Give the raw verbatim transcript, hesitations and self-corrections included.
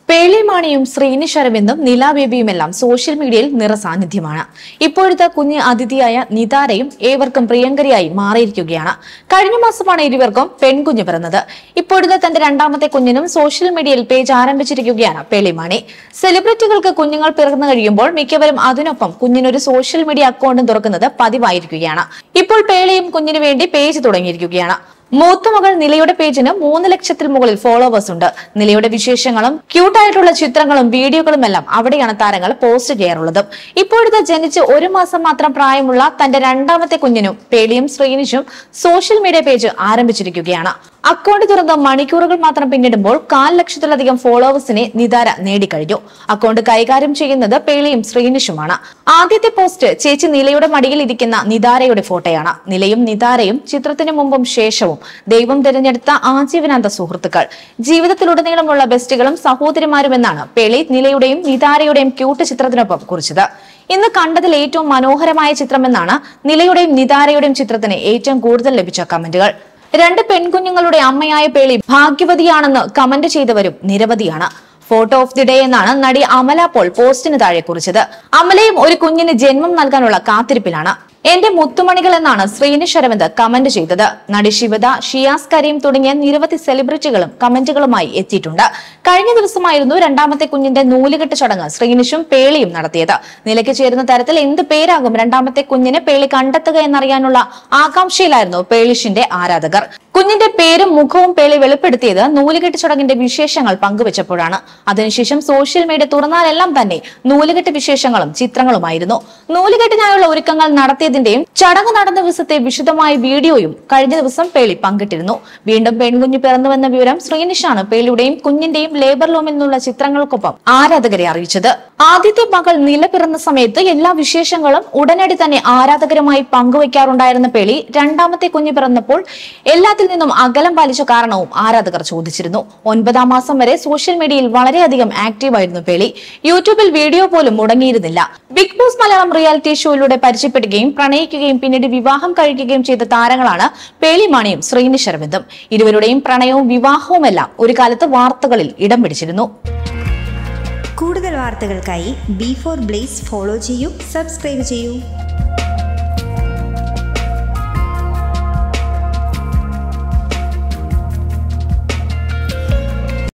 പേളി മാണിയും ശ്രീനിഷ് അരവിന്ദും നില ബേബിയുമെല്ലാം സോഷ്യൽ മീഡിയയിൽ നിറസാന്നിധ്യമാണ്. ഇപ്പോഴത്തെ കുഞ്ഞ് അതിഥിയായ നിതാരയും ഏവർക്കും പ്രിയങ്കരിയായി മാറിയിരിക്കുകയാണ്. കഴിഞ്ഞ മാസമാണ് ഇരുവർക്കും പെൺകുഞ്ഞ് പിറന്നത്. ഇപ്പോഴത്തെ തന്റെ രണ്ടാമത്തെ കുഞ്ഞിനും സോഷ്യൽ മീഡിയയിൽ പേജ് ആരംഭിച്ചിരിക്കുകയാണ് പേളി മാണി. സെലിബ്രിറ്റികൾക്ക് കുഞ്ഞുങ്ങൾ പിറന്നു കഴിയുമ്പോൾ മിക്കവരും അതിനൊപ്പം കുഞ്ഞിനൊരു സോഷ്യൽ മീഡിയ അക്കൗണ്ടും തുറക്കുന്നത് പതിവായിരിക്കുകയാണ്. ഇപ്പോൾ പേളിയും കുഞ്ഞിനു വേണ്ടി പേജ് തുടങ്ങിയിരിക്കുകയാണ്. മൂത്ത മകൾ നിലയുടെ പേജിന് മൂന്ന് ലക്ഷത്തിൽ മുകളിൽ ഫോളോവേഴ്സ് ഉണ്ട്. നിലയുടെ വിശേഷങ്ങളും ക്യൂട്ടായിട്ടുള്ള ചിത്രങ്ങളും വീഡിയോകളും എല്ലാം അവിടെയാണ് താരങ്ങൾ പോസ്റ്റ് ചെയ്യാറുള്ളത്. ഇപ്പോഴത്തെ ജനിച്ച് ഒരു മാസം മാത്രം പ്രായമുള്ള തന്റെ രണ്ടാമത്തെ കുഞ്ഞിനും പേളിയും ശ്രീനിഷും സോഷ്യൽ മീഡിയ പേജ് ആരംഭിച്ചിരിക്കുകയാണ്. അക്കൗണ്ട് തുറന്ന് മണിക്കൂറുകൾ മാത്രം പിന്നിടുമ്പോൾ കാൽ ലക്ഷത്തിലധികം ഫോളോവേഴ്സിനെ നിതാര നേടിക്കഴിഞ്ഞു. അക്കൗണ്ട് കൈകാര്യം ചെയ്യുന്നത് പേളിയും ശ്രീനിഷുമാണ്. ആദ്യത്തെ പോസ്റ്റ് ചേച്ചി നിലയുടെ മടിയിൽ ഇരിക്കുന്ന നിതാരയുടെ ഫോട്ടോയാണ്. നിലയും നിതാരയും ചിത്രത്തിന് മുമ്പും ശേഷവും ദൈവം തിരഞ്ഞെടുത്ത ആജീവനാന്ത സുഹൃത്തുക്കൾ, ജീവിതത്തിലുടനീളമുള്ള ബെസ്റ്റുകളും സഹോദരിമാരുമെന്നാണ് പേളി നിലയുടെയും നിതാരയുടെയും ക്യൂട്ട് ചിത്രത്തിനൊപ്പം കുറിച്ചത്. ഇന്ന് കണ്ടതിൽ ഏറ്റവും മനോഹരമായ ചിത്രമെന്നാണ് നിലയുടെയും നിതാരയുടെയും ചിത്രത്തിന് ഏറ്റവും കൂടുതൽ ലഭിച്ച കമന്റുകൾ. രണ്ട് പെൺകുഞ്ഞുങ്ങളുടെ അമ്മയായ പേളി ഭാഗ്യവതിയാണെന്ന് കമന്റ് ചെയ്തവരും നിരവധിയാണ്. ഫോട്ടോ ഓഫ് ദി ഡേ എന്നാണ് നടി അമല പോൾ പോസ്റ്റിന് താഴെ കുറിച്ചത്. അമലയും ഒരു കുഞ്ഞിന് ജന്മം നൽകാനുള്ള കാത്തിരിപ്പിലാണ്. എന്റെ മുത്തുമണികൾ എന്നാണ് ശ്രീനിഷ് അരവിന്ദ് കമന്റ് ചെയ്തത്. നടി ശിവദ, ഷിയാസ് കരീം തുടങ്ങിയ നിരവധി സെലിബ്രിറ്റികളും കമന്റുകളുമായി എത്തിയിട്ടുണ്ട്. കഴിഞ്ഞ ദിവസമായിരുന്നു രണ്ടാമത്തെ കുഞ്ഞിന്റെ നൂലുകെട്ട് ചടങ്ങ് ശ്രീനിഷും പേളിയും നടത്തിയത്. നിലയ്ക്ക് ചേരുന്ന തരത്തിൽ എന്ത് പേരാകും രണ്ടാമത്തെ കുഞ്ഞിന് പേളി കണ്ടെത്തുക എന്നറിയാനുള്ള ആകാംക്ഷയിലായിരുന്നു പേളിഷിന്റെ ആരാധകർ. കുഞ്ഞിന്റെ പേരും മുഖവും പേളി വെളിപ്പെടുത്തിയത് നൂലുകെട്ട് ചടങ്ങിന്റെ വിശേഷങ്ങൾ പങ്കുവച്ചപ്പോഴാണ്. അതിനുശേഷം സോഷ്യൽ മീഡിയ തുറന്നാലെല്ലാം തന്നെ നൂലുകെട്ട് വിശേഷങ്ങളും ചിത്രങ്ങളുമായിരുന്നു. നൂലുകെട്ടിനായുള്ള ഒരുക്കങ്ങൾ നടത്തിയതിന്റെയും ചടങ്ങ് നടന്ന ദിവസത്തെ വിശദമായ വീഡിയോയും കഴിഞ്ഞ ദിവസം പേളി പങ്കിട്ടിരുന്നു. വീണ്ടും പെൺകുഞ്ഞ് പിറന്നുവെന്ന വിവരം ശ്രീനിഷാണ് പേളിയുടെയും കുഞ്ഞിന്റെയും ലേബർ റൂമിൽ നിന്നുള്ള ചിത്രങ്ങൾക്കൊപ്പം ആരാധകരെ അറിയിച്ചത്. ആദ്യത്തെ മകൾ നില പിറന്ന സമയത്ത് എല്ലാ വിശേഷങ്ങളും ഉടനടി തന്നെ ആരാധകരുമായി പങ്കുവയ്ക്കാറുണ്ടായിരുന്ന പേളി രണ്ടാമത്തെ കുഞ്ഞ് പിറന്നപ്പോൾ എല്ലാത്തിൽ നിന്നും അകലം പാലിച്ച കാരണവും ആരാധകർ ചോദിച്ചിരുന്നു. ഒൻപതാം മാസം വരെ സോഷ്യൽ മീഡിയയിൽ വളരെയധികം ആക്റ്റീവായിരുന്നു പേളി. യൂട്യൂബിൽ വീഡിയോ പോലും മുടങ്ങിയിരുന്നില്ല. ബിഗ് ബോസ് മലയാളം റിയാലിറ്റി ഷോയിലൂടെ പരിചയപ്പെടുകയും പ്രണയിക്കുകയും പിന്നീട് വിവാഹം കഴിക്കുകയും ചെയ്ത താരങ്ങളാണ് പേളി മാണിയും ശ്രീനിഷ് അരവിന്ദും. ഇരുവരുടെയും പ്രണയവും വിവാഹവുമെല്ലാം ഒരു കാലത്ത് വാർത്തകളിൽ ഇടം പിടിച്ചിരുന്നു. കൂടുതൽ വാർത്തകൾക്കായി ബി ഫോർ ബ്ലേസ് ഫോളോ ചെയ്യൂ, സബ്സ്ക്രൈബ് ചെയ്യൂ.